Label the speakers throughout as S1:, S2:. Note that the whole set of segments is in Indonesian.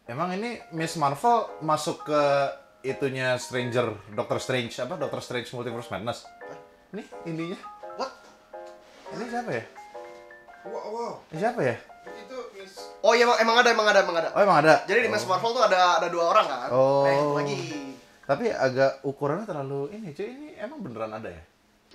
S1: Emang ini Miss Marvel masuk ke itunya Stranger, Doctor Strange, apa? Doctor Strange Multiverse Madness. Ini ininya.
S2: What?
S1: Ini siapa ya?
S2: Wow.
S1: Ini siapa ya?
S2: Itu Miss. Oh iya emang ada.
S1: Oh emang ada?
S2: Jadi di Miss Marvel tuh ada 2 orang kan?
S1: Oh.
S2: Lagi.
S1: Tapi agak ukurannya terlalu ini, cuy. Ini emang beneran ada ya?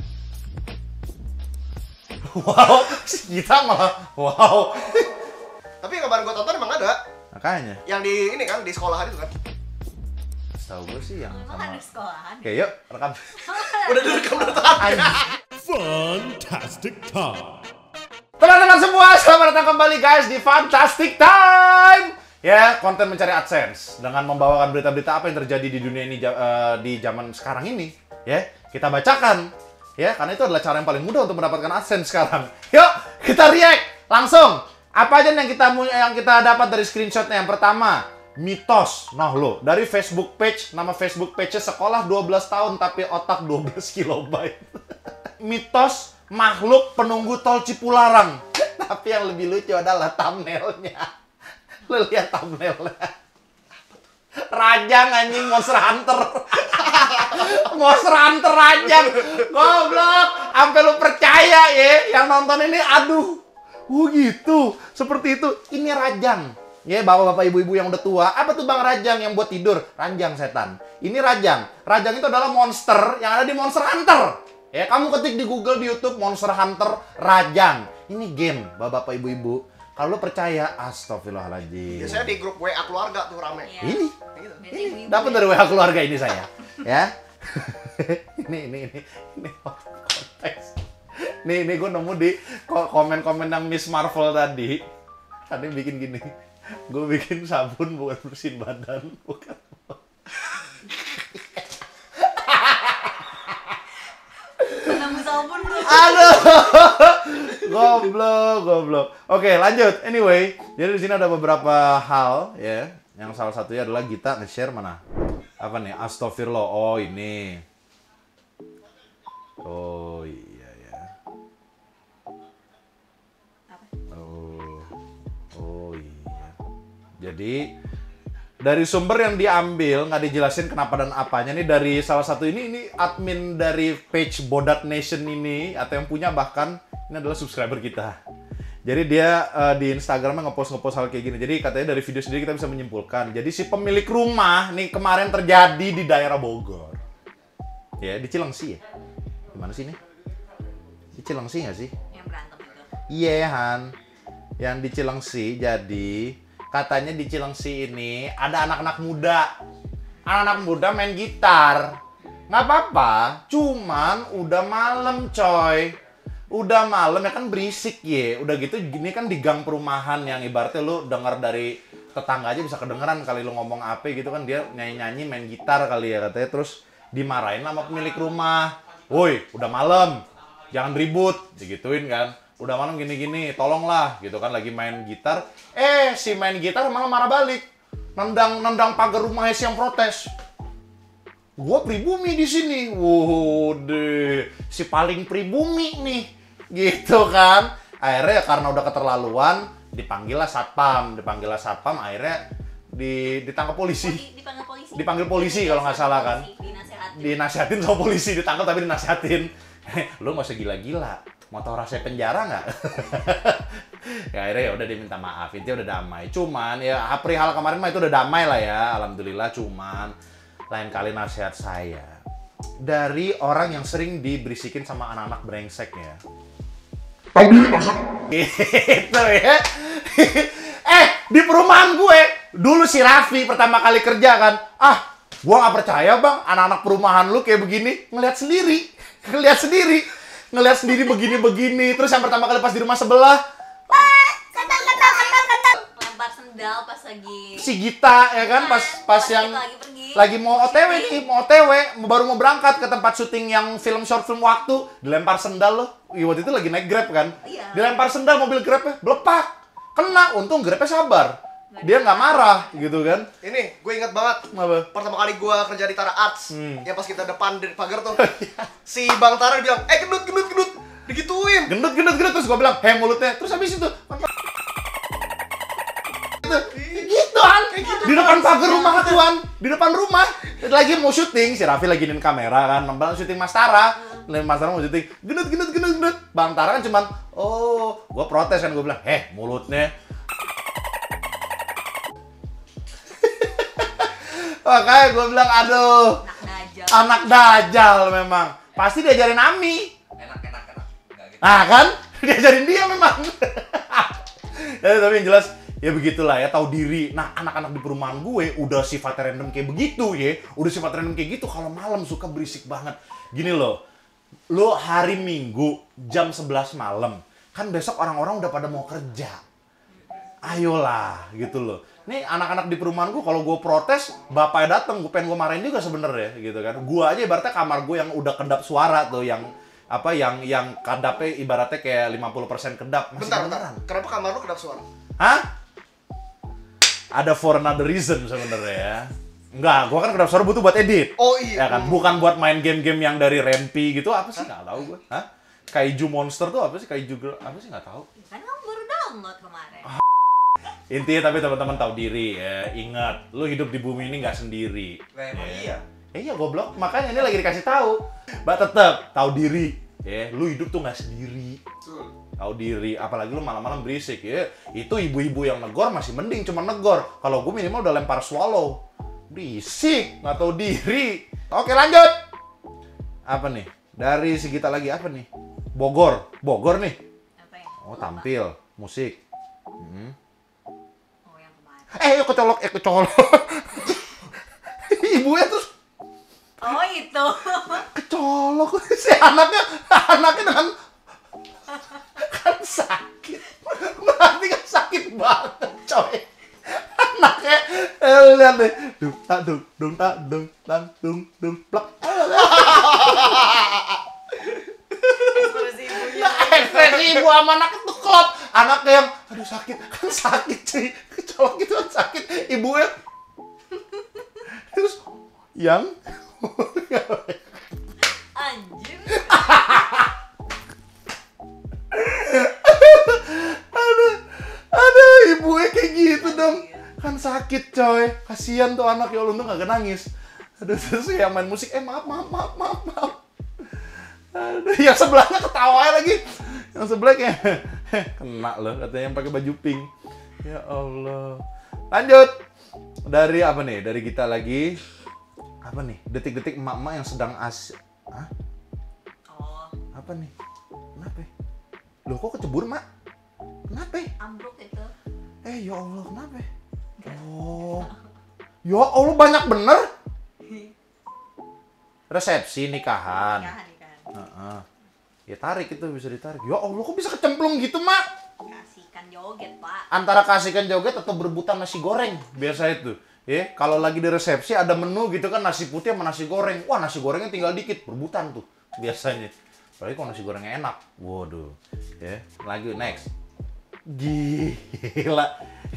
S1: Wow, kita malah wow.
S2: Tapi yang kemarin gua tonton emang ada.
S1: Makanya.
S2: Yang di ini kan di sekolahan itu kan.
S1: Setahu gue sih yang
S3: Emang
S1: sama.
S3: ada sekolahan?
S1: Oke, yuk rekam.
S2: Udah direkam dari tadi.
S4: Fantastic Time.
S1: Teman-teman semua, selamat datang kembali guys di Fantastic Time. Ya, konten mencari AdSense dengan membawakan berita-berita apa yang terjadi di dunia ini di zaman sekarang ini. Ya, kita bacakan. Ya, karena itu adalah cara yang paling mudah untuk mendapatkan AdSense sekarang. Yuk, kita react langsung. Apa aja yang kita dapat dari screenshotnya? Yang pertama, mitos. Nah lo, dari Facebook page, nama Facebook page-nya sekolah 12 tahun tapi otak 12 kilobyte. Mitos makhluk penunggu tol Cipularang. Tapi yang lebih lucu adalah thumbnailnya. Lo lihat thumbnailnya. Rajang anjing, Monster Hunter. Monster Hunter Rajang. Goblok. Sampai lu percaya ya, yang nonton ini aduh. Gitu. Seperti itu. Ini Rajang. Ya, bapak-bapak ibu-ibu yang udah tua. Apa tuh Bang Rajang yang buat tidur? Ranjang setan. Ini Rajang. Rajang itu adalah monster yang ada di Monster Hunter. Ya, kamu ketik di Google, di YouTube Monster Hunter Rajang. Ini game, bapak-bapak ibu-ibu. Kalau lu percaya, astagfirullahaladzim.
S2: Biasanya di grup WA keluarga tuh rame.
S3: Iya.
S1: Ini
S3: Ini
S1: dapat dari WA keluarga ini saya. Ya. ini konteks. Nih gue nemu di komen-komen yang Miss Marvel tadi. Tadi bikin gini. Gue bikin sabun bukan bersihin badan, bukan.
S3: penemu sabun lu.
S1: Aduh. Goblok. Oke, lanjut. Anyway, jadi di sini ada beberapa hal ya. Yang salah satunya adalah Gita nge-share mana? Apa nih? Astagfirullah. Oh, ini. Oh, iya ya.
S3: Apa?
S1: Oh iya. Jadi dari sumber yang diambil nggak dijelasin kenapa dan apanya nih, dari salah satu ini admin dari page Bodat Nation ini, atau yang punya bahkan ini adalah subscriber kita. Jadi dia di Instagramnya ngepost hal kayak gini. Jadi katanya dari video sendiri kita bisa menyimpulkan. Jadi si pemilik rumah nih kemarin terjadi di daerah Bogor. Ya, di Cilengsi ya. Gimana sih ini? Di Cilengsi nggak sih?
S3: Yang berantem itu.
S1: Iya, Han. Yang di Cilengsi, jadi katanya di Cilengsi ini ada anak-anak muda. Anak-anak muda main gitar. Nggak apa-apa, cuman udah malam coy. Udah malam ya kan berisik ya. Udah gitu gini kan di gang perumahan yang ibaratnya lu denger dari tetangga aja bisa kedengeran kali lu ngomong apa gitu kan, dia nyanyi-nyanyi main gitar kali ya katanya, terus dimarahin sama pemilik rumah. Woi, udah malam, jangan ribut, digituin kan. Udah malam gini-gini, tolonglah, gitu kan, lagi main gitar. Si main gitar malah marah balik. Nendang pagar rumahnya si yang protes. Gua pribumi di sini. Wode, si paling pribumi nih. Gitu kan. Akhirnya karena udah keterlaluan, dipanggillah satpam, akhirnya ditangkap polisi. Dipanggil polisi kalau nggak salah kan. Dinasehatin sama polisi, ditangkap tapi dinasehatin. Lu nggak usah gila-gila, mau tau rasanya penjara nggak? Ya akhirnya ya udah diminta maaf, intinya udah damai. Cuman ya perihal kemarin mah itu udah damai lah ya, alhamdulillah. Cuman lain kali nasihat saya dari orang yang sering diberisikin sama anak-anak brengsek ya. Gitu ya. Di perumahan gue dulu si Raffi pertama kali kerja kan, gua nggak percaya bang, anak-anak perumahan lu kayak begini. Ngeliat sendiri begini. Terus yang pertama kali pas di rumah sebelah,
S3: Lempar sendal pas lagi
S1: si Gita ya kan, pas yang
S3: lagi pergi.
S1: lagi mau OTW nih, baru mau berangkat ke tempat syuting yang short film waktu, dilempar sendal loh. Waktu itu lagi naik Grab kan,
S3: Iya.
S1: dilempar sendal mobil Grabnya, belepak, kena. Untung Grabnya sabar, dia nggak marah gitu kan.
S2: Ini gue ingat banget.
S1: Apa?
S2: Pertama kali gue kerja di Tara Arts, yang pas kita depan dari pagar tuh, si Bang Tara bilang, gendut, digituin.
S1: Gendut, terus gue bilang, mulutnya. Terus habis itu, gitu kan, Di depan rumah. Lagi mau syuting, si Raffi lagi nin kamera kan. Nambah syuting Mas Tara. Mas Tara mau syuting. Gendut. Bang Tara kan cuman, oh, gua protes kan. Gua bilang, mulutnya. Makanya gua bilang, aduh. Anak dajal memang. Pasti diajarin Ami.
S2: Enak. Nggak gitu.
S1: Ah kan? Diajarin dia memang. Ya, tapi yang jelas ya begitulah ya, tahu diri. Nah, anak-anak di perumahan gue udah sifat random kayak begitu ya. Udah sifat random kayak gitu, kalau malam suka berisik banget. Gini loh. Lo hari Minggu jam 11 malam, kan besok orang-orang udah pada mau kerja. Ayolah gitu loh. Nih anak-anak di perumahan gue kalau gue protes, bapaknya dateng, gue pengen gue marahin juga sebenarnya gitu kan. Gue aja ibaratnya kamar gue yang udah kedap suara tuh, yang kedapnya ibaratnya kayak 50% kedap.
S2: Bentar. Kenapa kamar lu kedap suara?
S1: Hah? Ada for another reason sebenarnya ya. Enggak, gua kan kedap suara butuh buat edit.
S2: Oh iya.
S1: Ya kan, bukan buat main game-game yang dari Rempi gitu. Apa sih? Nggak tahu gua. Hah? Kaiju Monster tuh apa sih? Kaiju Girl apa sih? Nggak tahu.
S3: Kan kamu baru download kemarin.
S1: Intinya tapi teman-teman tahu diri ya. Ingat, lu hidup di bumi ini nggak sendiri.
S2: Emang iya.
S1: Iya goblok, makanya ini lagi dikasih tahu. Mbak tetep tahu diri. Ya, lu hidup tuh nggak sendiri.
S2: Betul.
S1: Tahu diri, apalagi lu malam-malam berisik ya. Itu ibu-ibu yang negor masih mending cuma negor. Kalau gue minimal udah lempar swallow. Berisik, nggak tahu diri. Oke, lanjut. Apa nih? Dari Sigita lagi apa nih? Bogor nih.
S3: Apa ya?
S1: Oh, tampil, musik.
S3: Oh, yang kemarin.
S1: Kecolok. Ibunya terus
S3: Oh, itu.
S1: kecolok si anaknya dengan kan sakit, berarti kan sakit banget coy anaknya. Lihat deh, dung plak.
S3: Ekspresi ibunya.
S1: Ekspresi ibu sama anak itu klop. Anaknya yang aduh sakit, kan sakit cuy, kecolok itu kan sakit. Ibunya terus yang
S3: Anjir.
S1: Aduh, ibunya kayak gitu dong. Kan sakit coy. Kasihan tuh anak, ya Allah, untung gak nangis. Aduh, terus yang main musik, maaf. Aduh, yang sebelahnya ketawa lagi. Yang sebelahnya kena loh, katanya yang pakai baju pink. Ya Allah. Lanjut. Dari apa nih? Dari kita lagi. Apa nih? Detik-detik emak-emak yang sedang Hah?
S3: Oh,
S1: Apa nih? Kenapa? Loh, kok kecebur, Mak? Kenapa?
S3: ambruk itu.
S1: Ya Allah, kenapa? Oh. Ya Allah, banyak bener. Resepsi nikahan.
S3: Nikahan.
S1: Ya tarik itu, bisa ditarik. Ya Allah, kok bisa kecemplung gitu, Mak?
S3: Kasihkan joget, Pak.
S1: Antara kasihkan joget atau berebutan nasi goreng. Biasa itu. Ya, kalau lagi di resepsi ada menu gitu kan, nasi putih sama nasi goreng. Wah, nasi gorengnya tinggal dikit, berebutan tuh biasanya. Apalagi kalau nasi gorengnya enak. Waduh. Ya, lagi next. Gila.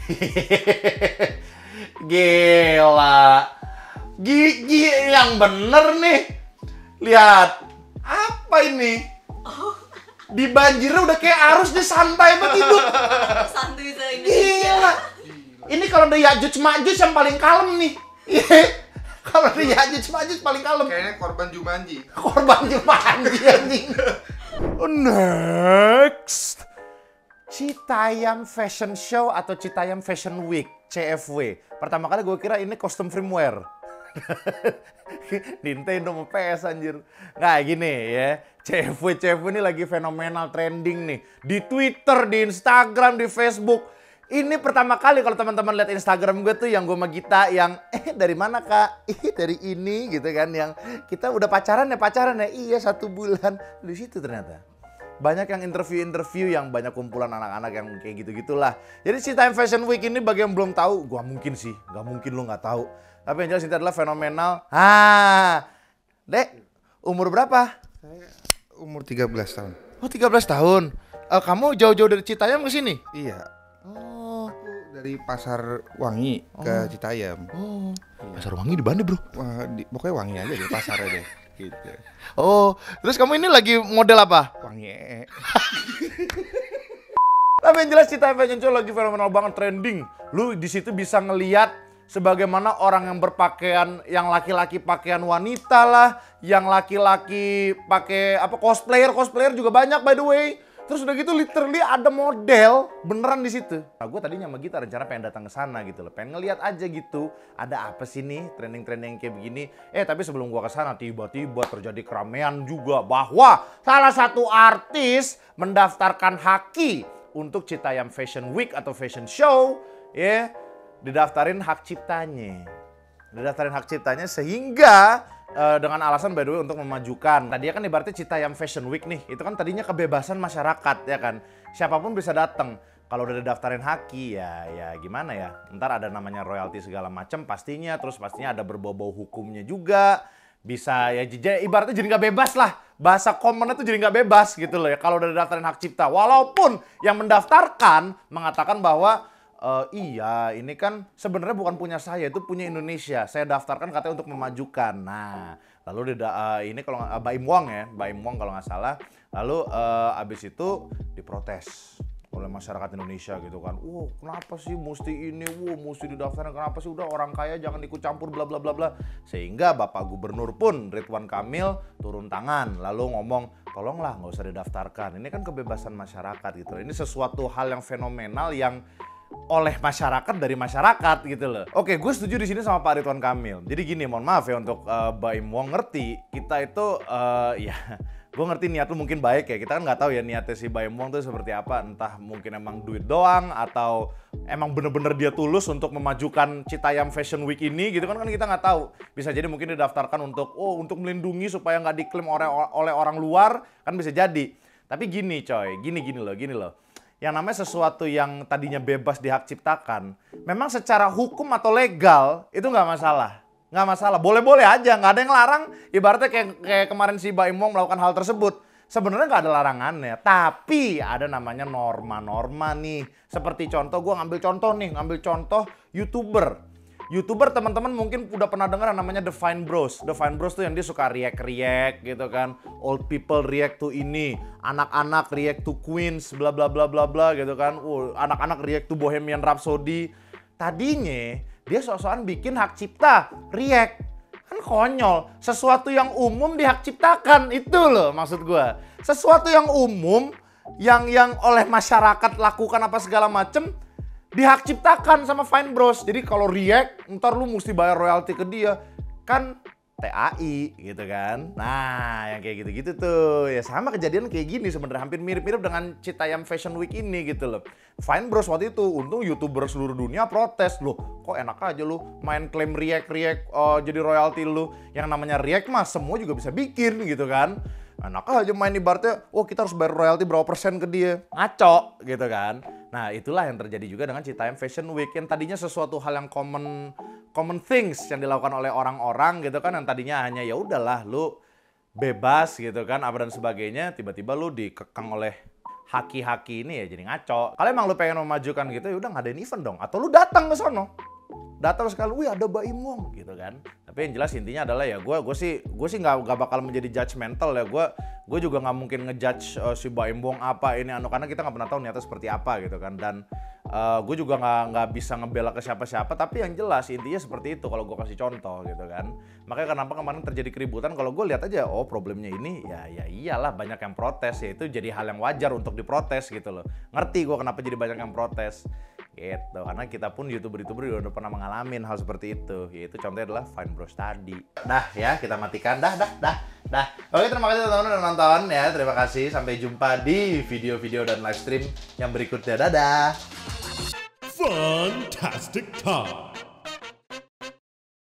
S1: Gigi yang bener nih. Lihat. Apa ini? Di banjirnya udah kayak arus, dia santai banget hidup.
S3: Santuy se-Indonesia.
S1: Gila. Ini kalau ada Ya'juj Ma'juj yang paling kalem nih. Kalau ada Ya'juj Ma'juj paling kalem.
S2: Kayaknya korban Jumanji.
S1: Korban Jumanji anjing. Next. Citayam Fashion Show atau Citayam Fashion Week, CFW. Pertama kali gue kira ini kostum firmware. Nintendo sama PS anjir. Nggak gini ya. CFW ini lagi fenomenal trending nih. Di Twitter, di Instagram, di Facebook. Ini pertama kali kalau teman-teman lihat Instagram gue tuh yang gue sama Gita yang dari mana Kak? Dari ini gitu kan, yang kita udah pacaran ya? Iya 1 bulan. Di situ ternyata. Banyak yang interview yang banyak kumpulan anak-anak yang kayak gitu-gitulah. Jadi Citayam Fashion Week ini bagi yang belum tahu, gua mungkin sih, nggak mungkin lu nggak tahu. Tapi yang jelas ini adalah fenomenal. Dek, umur berapa?
S5: Saya umur 13 tahun.
S1: Oh 13 tahun. Kamu jauh-jauh dari Citayam ke sini?
S5: Iya.
S1: Oh.
S5: Aku dari Pasar Wangi ke Citayam.
S1: Oh. Pasar Wangi di mana bro?
S5: Wah, pokoknya Wangi aja deh, pasar aja. Gitu.
S1: Oh, terus kamu ini lagi model apa?
S5: Wangi.
S1: Tapi yang jelas Citayam Fashion Show lagi fenomenal banget, trending. Lu di situ bisa ngelihat sebagaimana orang yang berpakaian, yang laki-laki pakaian wanita lah, yang laki-laki pakai apa cosplayer juga banyak by the way. Terus udah gitu literally ada model beneran di situ. Nah, gue tadinya sama Gita rencana pengen datang ke sana gitu loh, pengen ngeliat aja gitu, ada apa sih nih trending-trending kayak begini. Tapi sebelum gue ke sana tiba-tiba terjadi keramaian juga bahwa salah satu artis mendaftarkan haki untuk Citayam Fashion Week atau Fashion Show, ya, didaftarin hak ciptanya. Didaftarin hak ciptanya sehingga dengan alasan by the way untuk memajukan. Tadinya kan ibaratnya Citayam Fashion Week nih, itu kan tadinya kebebasan masyarakat ya kan. Siapapun bisa datang. Kalau udah didaftarin haki ya gimana ya. Ntar ada namanya royalti segala macam pastinya, terus pastinya ada berbau-bau hukumnya juga. Bisa ya ibaratnya jadi nggak bebas lah. Bahasa commonnya tuh jadi nggak bebas gitu loh ya kalau udah didaftarin hak cipta. Walaupun yang mendaftarkan mengatakan bahwa iya, ini kan sebenarnya bukan punya saya, itu punya Indonesia. Saya daftarkan katanya untuk memajukan. Nah, lalu ini kalau Baim Wong ya, Baim Wong kalau nggak salah. Lalu abis itu diprotes oleh masyarakat Indonesia gitu kan. Kenapa sih mesti ini? Mesti didaftarkan. Kenapa sih udah orang kaya jangan ikut campur bla bla bla bla. Sehingga Bapak Gubernur pun Ridwan Kamil turun tangan lalu ngomong, tolonglah nggak usah didaftarkan. Ini kan kebebasan masyarakat gitu. Ini sesuatu hal yang fenomenal yang oleh masyarakat dari masyarakat gitu loh. Oke, gue setuju di sini sama Pak Ridwan Kamil. Jadi gini, mohon maaf ya untuk Baim Wong ngerti kita itu ya gue ngerti niat lu mungkin baik ya. Kita kan nggak tahu ya niatnya si Baim Wong tuh seperti apa. Entah mungkin emang duit doang atau emang bener-bener dia tulus untuk memajukan Citayam Fashion Week ini gitu kan kita nggak tahu. Bisa jadi mungkin didaftarkan untuk melindungi supaya nggak diklaim oleh orang luar kan bisa jadi. Tapi gini coy, gini loh. Yang namanya sesuatu yang tadinya bebas dihak ciptakan, memang secara hukum atau legal itu nggak masalah. Nggak masalah, boleh-boleh aja, nggak ada yang larang. Ibaratnya kayak kemarin si Baim Wong melakukan hal tersebut. Sebenarnya nggak ada larangannya, tapi ada namanya norma-norma nih. Seperti contoh, gue ngambil contoh YouTuber. YouTuber teman-teman mungkin udah pernah dengar namanya The Fine Bros. The Fine Bros tuh yang dia suka react gitu kan. Old people react to ini, anak-anak react to Queens, bla bla bla bla bla gitu kan. Anak-anak react to Bohemian Rhapsody. Tadinya dia sok-sokan bikin hak cipta, react. Kan konyol, sesuatu yang umum dihak ciptakan, itu loh maksud gua. Sesuatu yang umum yang oleh masyarakat lakukan apa segala macem dihak ciptakan sama Fine Bros. Jadi kalau react, ntar lu mesti bayar royalti ke dia. Kan TAI gitu kan. Nah, yang kayak gitu-gitu tuh. Ya sama kejadian kayak gini sebenarnya. Hampir mirip-mirip dengan Citayam Fashion Week ini gitu loh. Fine Bros waktu itu, untung YouTuber seluruh dunia protes. Loh, kok enak aja lu main klaim react jadi royalti lu. Yang namanya react mah semua juga bisa bikin gitu kan. Enak aja main ibaratnya, kita harus bayar royalti berapa persen ke dia. Ngaco gitu kan. Nah itulah yang terjadi juga dengan Citayam Fashion Week. Yang tadinya sesuatu hal yang common things yang dilakukan oleh orang-orang gitu kan. Yang tadinya hanya ya udahlah lu bebas gitu kan apa dan sebagainya. Tiba-tiba lu dikekang oleh haki-haki ini ya jadi ngaco. Kalau emang lu pengen memajukan gitu ya udah ngadain event dong. Atau lu datang ke sono. Datang sekali, wih ada Baim Wong gitu kan. Tapi yang jelas intinya adalah ya gue sih nggak bakal menjadi judgmental ya. Gue juga nggak mungkin ngejudge si Baim Wong apa ini karena kita nggak pernah tahu niatnya seperti apa gitu kan. Dan gue juga nggak bisa ngebela ke siapa-siapa. Tapi yang jelas intinya seperti itu kalau gue kasih contoh gitu kan. Makanya kenapa kemarin terjadi keributan kalau gue lihat aja problemnya ini ya iyalah banyak yang protes ya itu jadi hal yang wajar untuk diprotes gitu loh. Ngerti gue kenapa jadi banyak yang protes. Gitu, karena kita pun YouTuber udah pernah mengalami hal seperti itu. Yaitu contohnya adalah Fine Bros tadi. Dah ya, kita matikan. Dah. Oke, terima kasih teman-teman udah nonton ya. Terima kasih. Sampai jumpa di video-video dan live stream yang berikutnya. Dadah.
S4: Fantastic Time.